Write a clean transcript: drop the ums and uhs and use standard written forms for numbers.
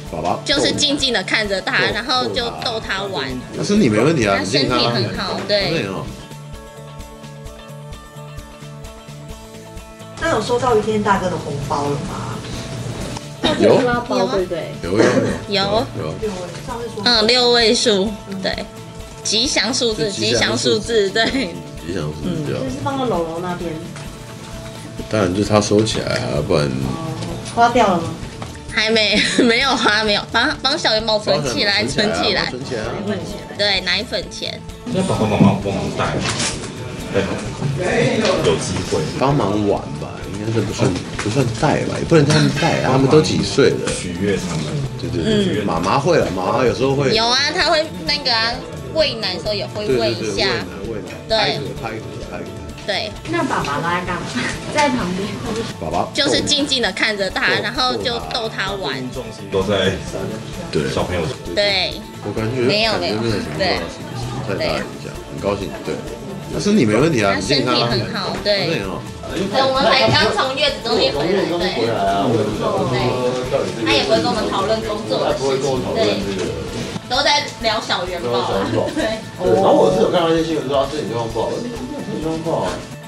爸爸就是静静的看着他，然后就逗他玩。 他身体没问题啊， 他身体很好，对。 那有收到于天大哥的红包了吗？ 有包对不对？ 有。 上次说 6位数，对，吉祥数字，对，吉祥数字，对。 就是放到柔柔那边。 当然就是他收起来啊，不然。 花掉了吗？ 还没有花，没有帮小元宝存起来，存起来。对，奶粉钱。 那爸爸妈妈帮忙带，有机会帮忙玩吧，应该是不算带吧，也不能叫他们带啊，他们都几岁了？ 取悦他们。 对，妈妈会了，妈妈有时候会。 有啊，他会那个啊，喂奶的时候也会喂一下。 喂奶， 对， 拍嗝。 对。 那爸爸拉干嘛？在旁边。 爸爸就是静静的看着他，然后就逗他玩。 重心都在小朋友。 对。 我感觉没有， 对，太大影响，很高兴，对。他身体没问题啊， 他身体很好，对。 身体很好。 对，我们才刚从月子中心回来，对。他也不会跟我们讨论工作的事情，对。都在聊小元宝，对。 然后我是有看到一些新闻说他身体状况不好，身体状况不好。